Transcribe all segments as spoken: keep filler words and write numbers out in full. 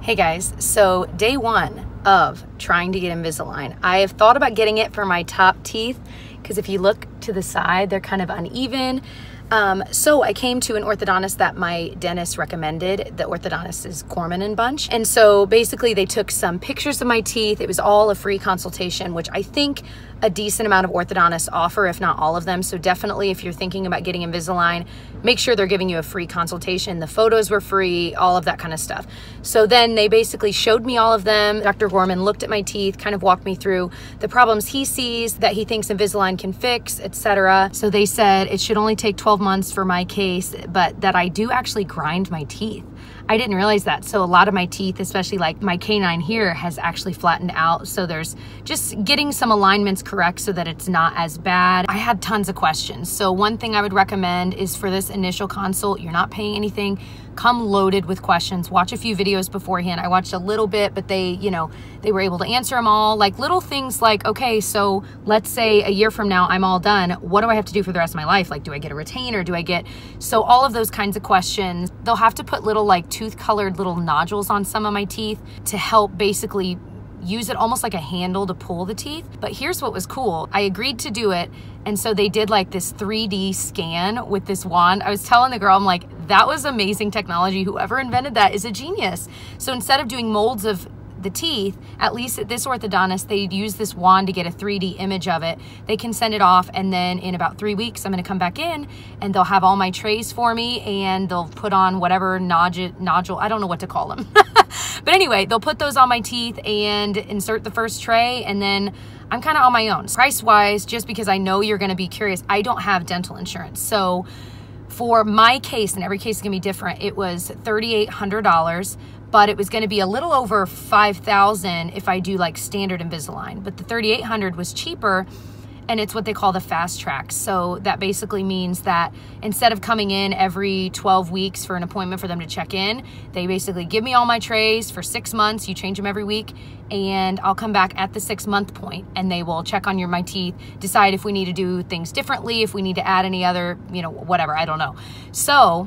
Hey guys, so day one of trying to get Invisalign. I have thought about getting it for my top teeth because if you look to the side, they're kind of uneven. Um, so I came to an orthodontist that my dentist recommended. The orthodontist is Gorman and Bunch. And so basically they took some pictures of my teeth. It was all a free consultation, which I think a decent amount of orthodontists offer, if not all of them. So definitely if you're thinking about getting Invisalign, make sure they're giving you a free consultation. The photos were free, all of that kind of stuff. So then they basically showed me all of them. Doctor Gorman looked at my teeth, kind of walked me through the problems he sees that he thinks Invisalign can fix, et cetera. So they said it should only take twelve months for my case, but that I do actually grind my teeth. I didn't realize that. So a lot of my teeth, especially like my canine here, has actually flattened out. So there's just getting some alignments correct so that it's not as bad. I had tons of questions. So one thing I would recommend is for this initial consult, you're not paying anything, come loaded with questions. Watch a few videos beforehand. I watched a little bit, but they, you know, they were able to answer them all. Like little things like, okay, so let's say a year from now, I'm all done. What do I have to do for the rest of my life? Like, do I get a retainer? Do I get, so all of those kinds of questions. They'll have to put little like tooth colored little nodules on some of my teeth to help basically use it almost like a handle to pull the teeth. But here's what was cool. I agreed to do it. And so they did like this three D scan with this wand. I was telling the girl, I'm like, that was amazing technology. Whoever invented that is a genius. So instead of doing molds of the teeth, at least at this orthodontist, they use this wand to get a three D image of it. They can send it off, and then in about three weeks, I'm gonna come back in and they'll have all my trays for me and they'll put on whatever nodule, nodule, I don't know what to call them. But anyway, they'll put those on my teeth and insert the first tray, and then I'm kind of on my own. Price-wise, just because I know you're gonna be curious, I don't have dental insurance. So for my case, and every case is gonna be different, it was thirty-eight hundred dollars, but it was gonna be a little over five thousand dollars if I do like standard Invisalign. But the thirty-eight hundred was cheaper, and it's what they call the fast track. So that basically means that instead of coming in every twelve weeks for an appointment for them to check in, they basically give me all my trays for six months. You change them every week, and I'll come back at the six month point and they will check on your my teeth, decide if we need to do things differently, if we need to add any other, you know, whatever, I don't know. So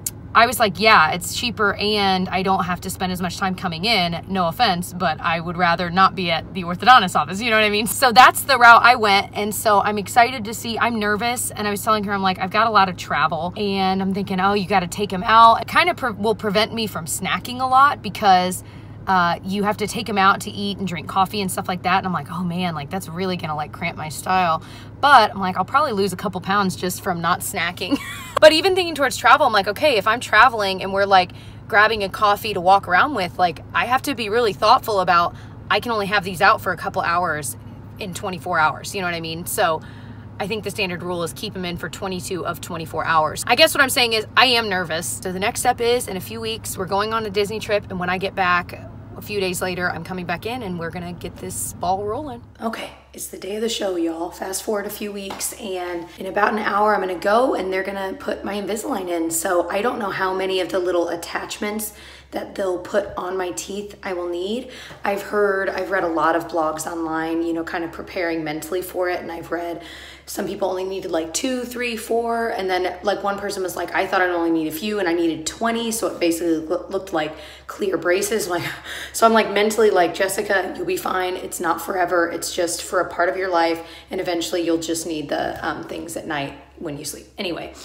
I was like, yeah, it's cheaper and I don't have to spend as much time coming in, no offense, but I would rather not be at the orthodontist office, you know what I mean? So that's the route I went, and so I'm excited to see. I'm nervous, and I was telling her, I'm like, I've got a lot of travel, and I'm thinking, oh, you gotta take him out. It kind of pre will prevent me from snacking a lot because Uh, you have to take them out to eat and drink coffee and stuff like that. And I'm like, oh man, like that's really gonna like cramp my style. But I'm like, I'll probably lose a couple pounds just from not snacking. But even thinking towards travel, I'm like, okay, if I'm traveling and we're like grabbing a coffee to walk around with, like I have to be really thoughtful about, I can only have these out for a couple hours in twenty-four hours. You know what I mean? So I think the standard rule is keep them in for twenty-two of twenty-four hours. I guess what I'm saying is I am nervous. So the next step is in a few weeks, we're going on a Disney trip. And when I get back, a few days later, I'm coming back in and we're gonna get this ball rolling. Okay, it's the day of the show, y'all. Fast forward a few weeks, and in about an hour, I'm gonna go and they're gonna put my Invisalign in. So I don't know how many of the little attachments that they'll put on my teeth I will need. I've heard, I've read a lot of blogs online, you know, kind of preparing mentally for it. And I've read some people only needed like two, three, four. And then like one person was like, I thought I'd only need a few and I needed twenty. So it basically looked like clear braces. Like, so I'm like mentally like, Jessica, you'll be fine. It's not forever. It's just for a part of your life. And eventually you'll just need the um, things at night when you sleep. Anyway.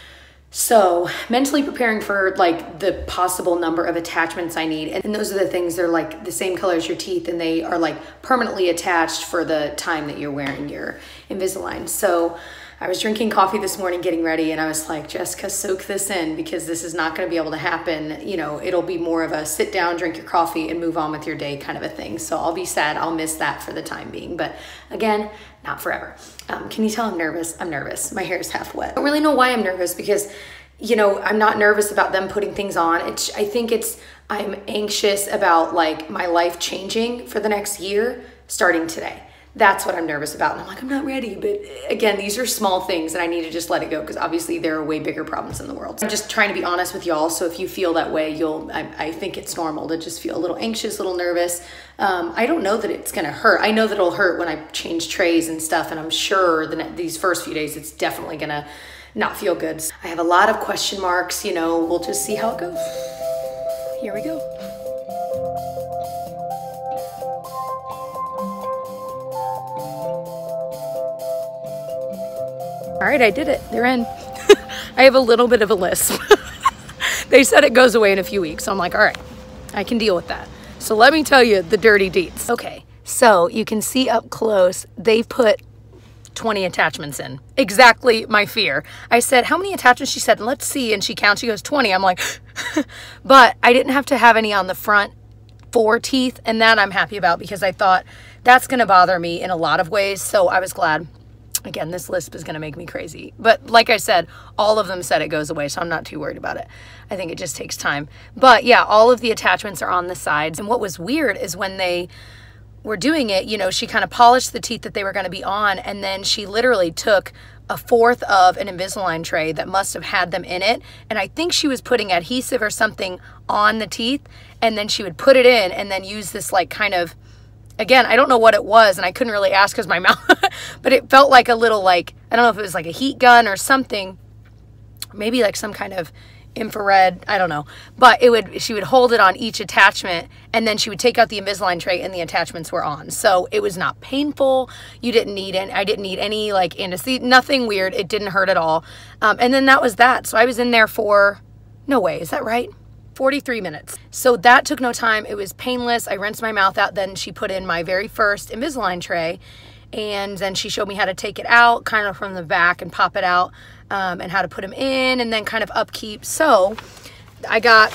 So mentally preparing for like the possible number of attachments I need. And those are the things, they're like the same color as your teeth and they are like permanently attached for the time that you're wearing your Invisalign. So I was drinking coffee this morning getting ready and I was like, Jessica, soak this in because this is not gonna be able to happen. You know, it'll be more of a sit down, drink your coffee and move on with your day kind of a thing. So I'll be sad, I'll miss that for the time being. But again, not forever. Um, can you tell I'm nervous? I'm nervous. My hair is half wet. I don't really know why I'm nervous because, you know, I'm not nervous about them putting things on. It's, I think it's, I'm anxious about like my life changing for the next year starting today. That's what I'm nervous about. And I'm like, I'm not ready. But again, these are small things and I need to just let it go because obviously there are way bigger problems in the world. I'm just trying to be honest with y'all. So if you feel that way, you'll, I, I think it's normal to just feel a little anxious, a little nervous. Um, I don't know that it's gonna hurt. I know that it'll hurt when I change trays and stuff. And I'm sure that these first few days, it's definitely gonna not feel good. I have a lot of question marks, you know, we'll just see how it goes. Here we go. All right, I did it. They're in. I have a little bit of a lisp. They said it goes away in a few weeks. So I'm like, all right, I can deal with that. So let me tell you the dirty deets. Okay, so you can see up close, they've put twenty attachments in. Exactly my fear. I said, how many attachments? She said, let's see. And she counts, she goes, twenty. I'm like, but I didn't have to have any on the front four teeth. And that I'm happy about because I thought that's going to bother me in a lot of ways. So I was glad. Again, this lisp is going to make me crazy. But like I said, all of them said it goes away, so I'm not too worried about it. I think it just takes time. But yeah, all of the attachments are on the sides. And what was weird is when they were doing it, you know, she kind of polished the teeth that they were going to be on, and then she literally took a fourth of an Invisalign tray that must have had them in it. And I think she was putting adhesive or something on the teeth, and then she would put it in and then use this like kind of, again, I don't know what it was, and I couldn't really ask because my mouth, but it felt like a little like, I don't know if it was like a heat gun or something, maybe like some kind of infrared, I don't know. But it would, she would hold it on each attachment, and then she would take out the Invisalign tray and the attachments were on. So it was not painful. You didn't need any, I didn't need any like anesthesia, nothing weird. It didn't hurt at all. Um, and then that was that. So I was in there for, no way, is that right? forty-three minutes. So that took no time. It was painless. I rinsed my mouth out. Then she put in my very first Invisalign tray, and then she showed me how to take it out kind of from the back and pop it out, um, and how to put them in, and then kind of upkeep. So I got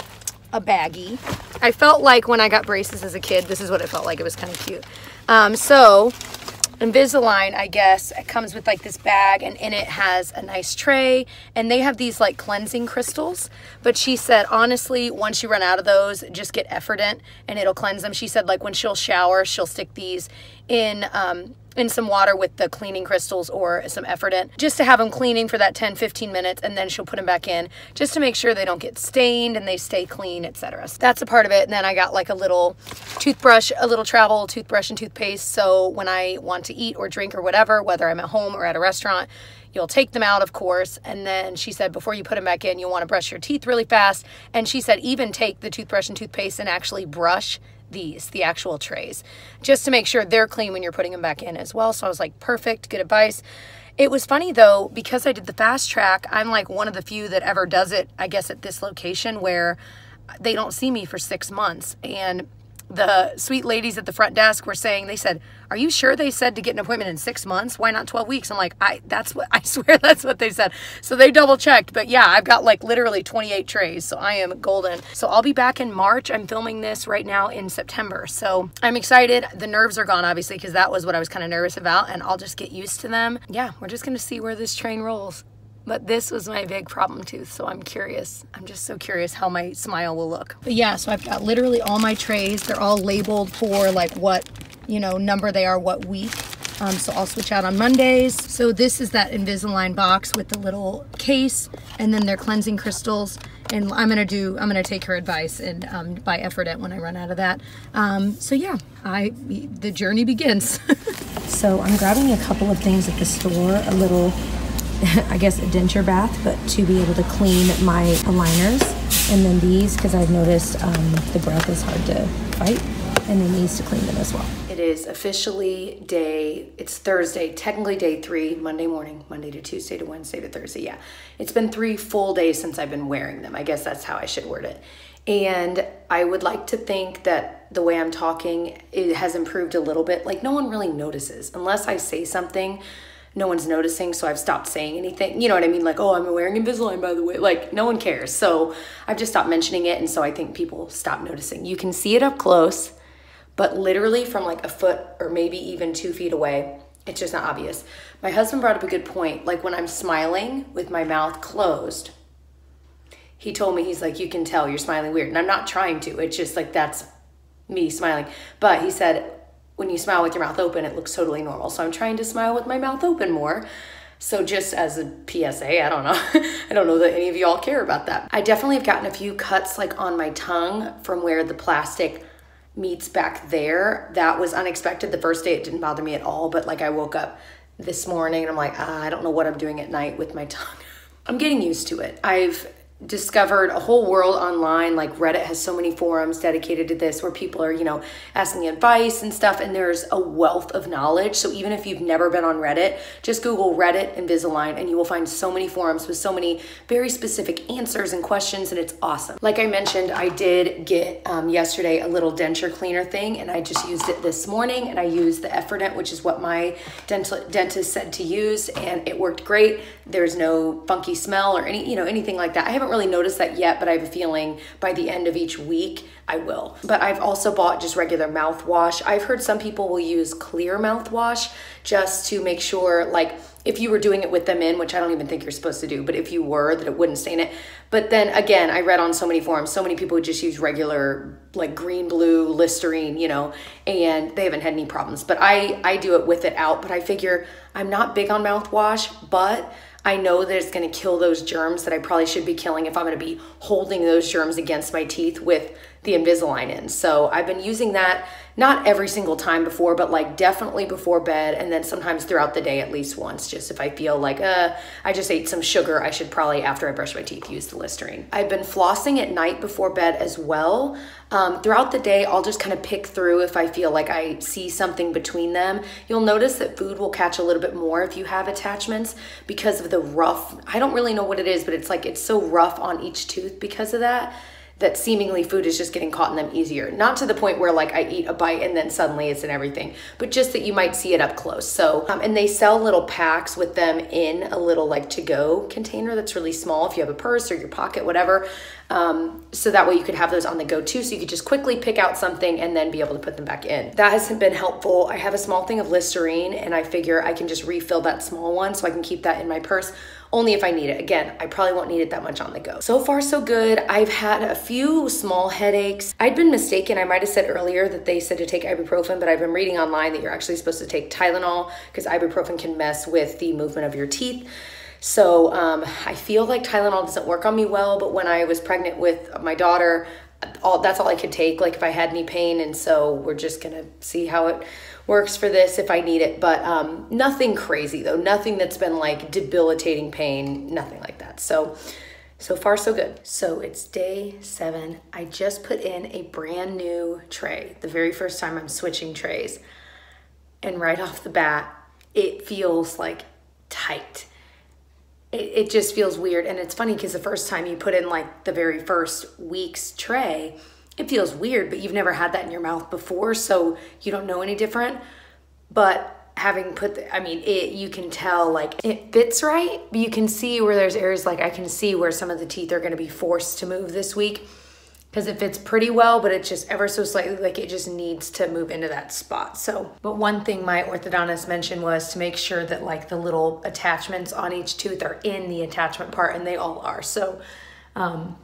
a baggie. I felt like when I got braces as a kid, this is what it felt like. It was kind of cute. Um, so Invisalign, I guess, it comes with like this bag, and in it has a nice tray, and they have these like cleansing crystals. But she said, honestly, once you run out of those, just get Effordent and it'll cleanse them. She said like when she'll shower, she'll stick these in um, in some water with the cleaning crystals or some Effordent, just to have them cleaning for that ten, fifteen minutes, and then she'll put them back in just to make sure they don't get stained and they stay clean, et cetera. So that's a part of it. And then I got like a little toothbrush, a little travel toothbrush and toothpaste. So when I want to eat or drink or whatever, whether I'm at home or at a restaurant, you'll take them out, of course. And then she said, before you put them back in, you'll want to brush your teeth really fast. And she said, even take the toothbrush and toothpaste and actually brush these, the actual trays, just to make sure they're clean when you're putting them back in as well. So I was like, perfect, good advice. It was funny though, because I did the fast track, I'm like one of the few that ever does it, I guess, at this location where they don't see me for six months. And the sweet ladies at the front desk were saying, they said, are you sure they said to get an appointment in six months? Why not twelve weeks? I'm like, I, that's what, I swear that's what they said. So they double checked, but yeah, I've got like literally twenty-eight trays. So I am golden. So I'll be back in March. I'm filming this right now in September. So I'm excited. The nerves are gone, obviously, because that was what I was kind of nervous about, and I'll just get used to them. Yeah, we're just going to see where this train rolls. But this was my big problem tooth, so I'm curious. I'm just so curious how my smile will look. But yeah, so I've got literally all my trays. They're all labeled for like what, you know, number they are, what week. Um, so I'll switch out on Mondays. So this is that Invisalign box with the little case, and then their cleansing crystals. And I'm gonna do, I'm gonna take her advice and um, buy Effordent when I run out of that. Um, so yeah, I the journey begins. So I'm grabbing a couple of things at the store, a little, I guess, a denture bath, but to be able to clean my aligners. And then these, because I've noticed um, the breath is hard to fight. And then these to clean them as well. It is officially day, it's Thursday, technically day three, Monday morning, Monday to Tuesday to Wednesday to Thursday, yeah. It's been three full days since I've been wearing them. I guess that's how I should word it. And I would like to think that the way I'm talking, it has improved a little bit. Like, no one really notices. Unless I say something, no one's noticing, so I've stopped saying anything. You know what I mean? Like, oh, I'm wearing Invisalign, by the way. Like, no one cares. So I've just stopped mentioning it, and so I think people stop noticing. You can see it up close, but literally from like a foot or maybe even two feet away, it's just not obvious. My husband brought up a good point. Like when I'm smiling with my mouth closed, he told me, he's like, you can tell you're smiling weird. And I'm not trying to. It's just like, that's me smiling. But he said, when you smile with your mouth open, it looks totally normal. So I'm trying to smile with my mouth open more. So just as a P S A, I don't know. I don't know that any of y'all care about that. I definitely have gotten a few cuts like on my tongue from where the plastic meets back there. That was unexpected. The first day it didn't bother me at all, but like I woke up this morning and I'm like, ah, I don't know what I'm doing at night with my tongue. I'm getting used to it. I've discovered a whole world online. Like Reddit has so many forums dedicated to this where people are, you know, asking advice and stuff, and there's a wealth of knowledge. So even if you've never been on Reddit, just Google Reddit Invisalign and you will find so many forums with so many very specific answers and questions, and it's awesome. Like I mentioned, I did get um, yesterday a little denture cleaner thing, and I just used it this morning, and I used the Effordent, which is what my dental dentist said to use, and it worked great. There's no funky smell or any, you know, anything like that. I haven't really noticed that yet, but I have a feeling by the end of each week I will. But I've also bought just regular mouthwash. I've heard some people will use clear mouthwash just to make sure, like if you were doing it with them in, which I don't even think you're supposed to do, but if you were, that it wouldn't stain it. But then again, I read on so many forums, so many people would just use regular like green, blue, Listerine, you know, and they haven't had any problems. But I, I do it with it out, but I figure I'm not big on mouthwash, but I know that it's gonna kill those germs that I probably should be killing if I'm gonna be holding those germs against my teeth with the Invisalign in. So I've been using that, not every single time before, but like definitely before bed, and then sometimes throughout the day at least once, just if I feel like, uh, I just ate some sugar, I should probably, after I brush my teeth, use the Listerine. I've been flossing at night before bed as well. Um, throughout the day, I'll just kind of pick through if I feel like I see something between them. You'll notice that food will catch a little bit more if you have attachments because of the rough, I don't really know what it is, but it's like, it's so rough on each tooth because of that, that seemingly food is just getting caught in them easier. Not to the point where like I eat a bite and then suddenly it's in everything, but just that you might see it up close. So, um, and they sell little packs with them in a little like to-go container that's really small if you have a purse or your pocket, whatever. Um, so that way you could have those on the go too. So you could just quickly pick out something and then be able to put them back in. That hasn't been helpful. I have a small thing of Listerine and I figure I can just refill that small one so I can keep that in my purse only if I need it. Again, I probably won't need it that much on the go. So far, so good. I've had a few small headaches. I'd been mistaken. I might've said earlier that they said to take ibuprofen, but I've been reading online that you're actually supposed to take Tylenol because ibuprofen can mess with the movement of your teeth. So um, I feel like Tylenol doesn't work on me well, but when I was pregnant with my daughter, all that's all I could take, like if I had any pain. And so we're just gonna see how it works for this if I need it, but um, nothing crazy though. Nothing that's been like debilitating pain, nothing like that. So, so far so good. So it's day seven. I just put in a brand new tray. The very first time I'm switching trays. And right off the bat, it feels like tight. It, it just feels weird. And it's funny because the first time you put in like the very first week's tray, it feels weird, but you've never had that in your mouth before, so you don't know any different. But having put, the, I mean, it, you can tell like it fits right, but you can see where there's areas, like I can see where some of the teeth are gonna be forced to move this week because it fits pretty well, but it's just ever so slightly, like it just needs to move into that spot. So, but one thing my orthodontist mentioned was to make sure that like the little attachments on each tooth are in the attachment part, and they all are. So, um,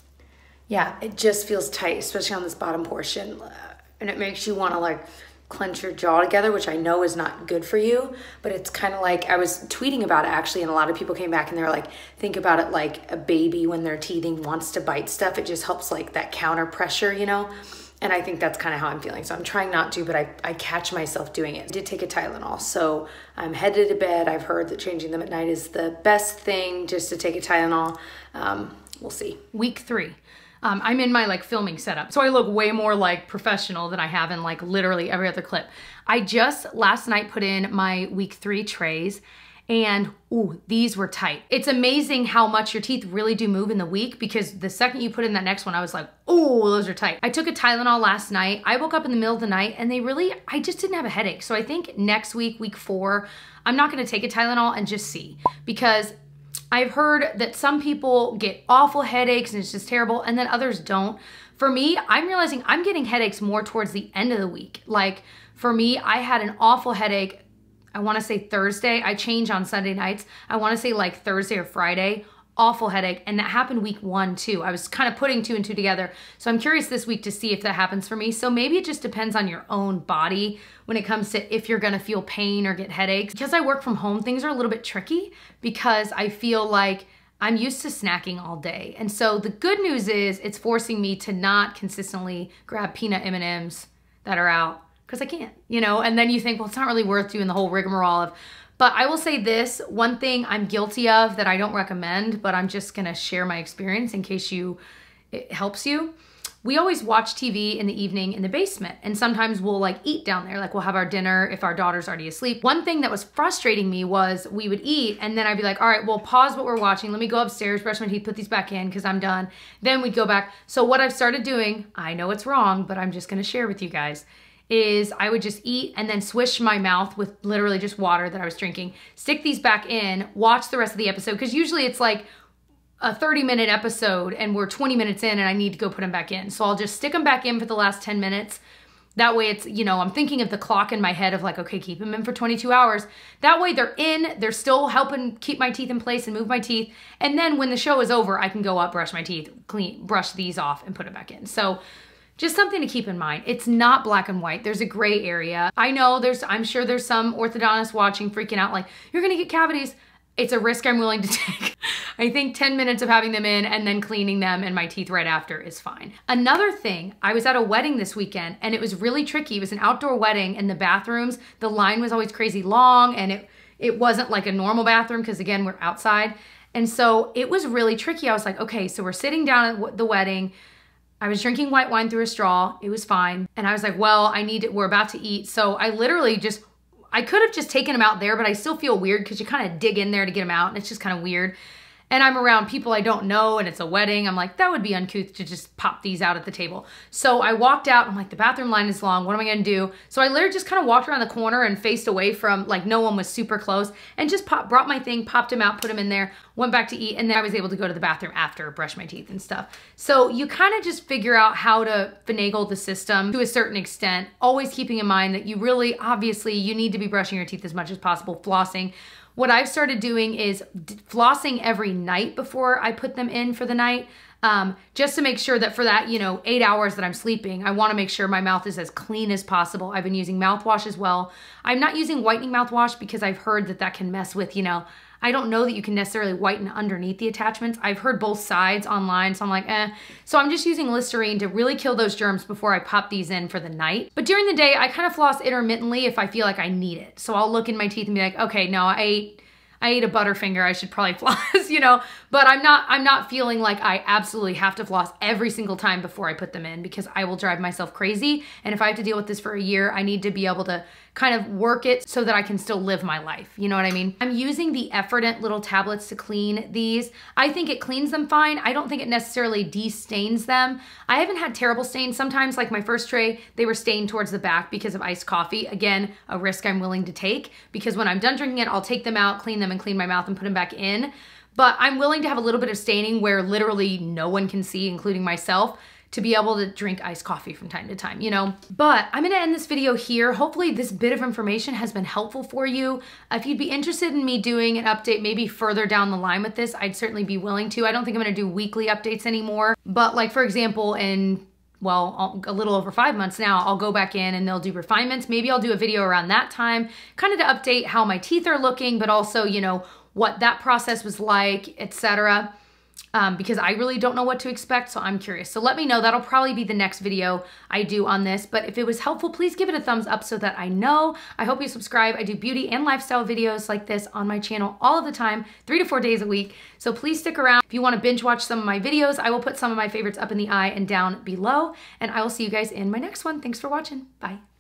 yeah, it just feels tight, especially on this bottom portion. And it makes you want to like clench your jaw together, which I know is not good for you, but it's kind of like, I was tweeting about it actually, and a lot of people came back and they were like, think about it like a baby when they're teething wants to bite stuff. It just helps like that counter pressure, you know? And I think that's kind of how I'm feeling. So I'm trying not to, but I, I catch myself doing it. I did take a Tylenol, so I'm headed to bed. I've heard that changing them at night is the best thing, just to take a Tylenol. Um, we'll see. Week three. Um, I'm in my like filming setup, so I look way more like professional than I have in like literally every other clip. I just last night put in my week three trays, and ooh, these were tight. It's amazing how much your teeth really do move in the week, because the second you put in that next one, I was like, oh, those are tight. I took a Tylenol last night. I woke up in the middle of the night and they really, I just didn't have a headache. So I think next week, week four, I'm not gonna take a Tylenol and just see, because I've heard that some people get awful headaches and it's just terrible, and then others don't. For me, I'm realizing I'm getting headaches more towards the end of the week. Like for me, I had an awful headache, I wanna say Thursday. I change on Sunday nights. I wanna say like Thursday or Friday. Awful headache, and that happened week one too. I was kind of putting two and two together. So I'm curious this week to see if that happens for me. So maybe it just depends on your own body when it comes to if you're gonna feel pain or get headaches. Because I work from home, things are a little bit tricky because I feel like I'm used to snacking all day. And so the good news is it's forcing me to not consistently grab peanut M and M's that are out, because I can't, you know? And then you think, well, it's not really worth doing the whole rigmarole of But I will say this, one thing I'm guilty of that I don't recommend, but I'm just gonna share my experience in case you, it helps you. We always watch T V in the evening in the basement, and sometimes we'll like eat down there. Like we'll have our dinner if our daughter's already asleep. One thing that was frustrating me was we would eat and then I'd be like, all right, well, pause what we're watching. Let me go upstairs, brush my teeth, put these back in because I'm done. Then we'd go back. So what I've started doing, I know it's wrong, but I'm just gonna share with you guys, is I would just eat and then swish my mouth with literally just water that I was drinking, stick these back in, watch the rest of the episode, because usually it's like a thirty minute episode and we're twenty minutes in and I need to go put them back in. So I'll just stick them back in for the last ten minutes. That way it's, you know, I'm thinking of the clock in my head of like, okay, keep them in for twenty-two hours. That way they're in, they're still helping keep my teeth in place and move my teeth. And then when the show is over, I can go up, brush my teeth, clean, brush these off and put it back in. So just something to keep in mind. It's not black and white. There's a gray area. I know there's, I'm sure there's some orthodontists watching freaking out like, you're gonna get cavities. It's a risk I'm willing to take. I think ten minutes of having them in and then cleaning them and my teeth right after is fine. Another thing, I was at a wedding this weekend and it was really tricky. It was an outdoor wedding and the bathrooms, the line was always crazy long and it, it wasn't like a normal bathroom because again, we're outside. And so it was really tricky. I was like, okay, so we're sitting down at the wedding. I was drinking white wine through a straw. It was fine. And I was like, well, I need it. We're about to eat. So I literally just I could have just taken them out there, but I still feel weird because you kind of dig in there to get them out and it's just kind of weird. And I'm around people I don't know and it's a wedding. I'm like, that would be uncouth to just pop these out at the table. So I walked out. I'm like, the bathroom line is long. What am I going to do? So I literally just kind of walked around the corner and faced away from, like, no one was super close and just pop, brought my thing, popped them out, put them in there, went back to eat. And then I was able to go to the bathroom after, brush my teeth and stuff. So you kind of just figure out how to finagle the system to a certain extent, always keeping in mind that you really, obviously, you need to be brushing your teeth as much as possible, flossing. What I've started doing is flossing every night before I put them in for the night, um, just to make sure that for that, you know, eight hours that I'm sleeping, I want to make sure my mouth is as clean as possible. I've been using mouthwash as well. I'm not using whitening mouthwash because I've heard that that can mess with, you know, I don't know that you can necessarily whiten underneath the attachments. I've heard both sides online, so I'm like, eh. So I'm just using Listerine to really kill those germs before I pop these in for the night. But during the day, I kind of floss intermittently if I feel like I need it. So I'll look in my teeth and be like, okay, no, I ate, I ate a Butterfinger, I should probably floss, you know, but I'm not, I'm not feeling like I absolutely have to floss every single time before I put them in because I will drive myself crazy. And if I have to deal with this for a year, I need to be able to kind of work it so that I can still live my life. You know what I mean? I'm using the Effordent little tablets to clean these. I think it cleans them fine. I don't think it necessarily de-stains them. I haven't had terrible stains. Sometimes, like my first tray, they were stained towards the back because of iced coffee. Again, a risk I'm willing to take because when I'm done drinking it, I'll take them out, clean them and clean my mouth and put them back in. But I'm willing to have a little bit of staining where literally no one can see, including myself, to be able to drink iced coffee from time to time, you know? But I'm gonna end this video here. Hopefully this bit of information has been helpful for you. If you'd be interested in me doing an update maybe further down the line with this, I'd certainly be willing to. I don't think I'm gonna do weekly updates anymore. But like, for example, in well, a little over five months now, I'll go back in and they'll do refinements. Maybe I'll do a video around that time, kind of to update how my teeth are looking, but also, you know, what that process was like, et cetera. Um, because I really don't know what to expect, so I'm curious. So let me know. That'll probably be the next video I do on this. But if it was helpful, please give it a thumbs up so that I know. I hope you subscribe. I do beauty and lifestyle videos like this on my channel all of the time, three to four days a week. So please stick around. If you want to binge watch some of my videos, I will put some of my favorites up in the eye and down below. And I will see you guys in my next one. Thanks for watching. Bye.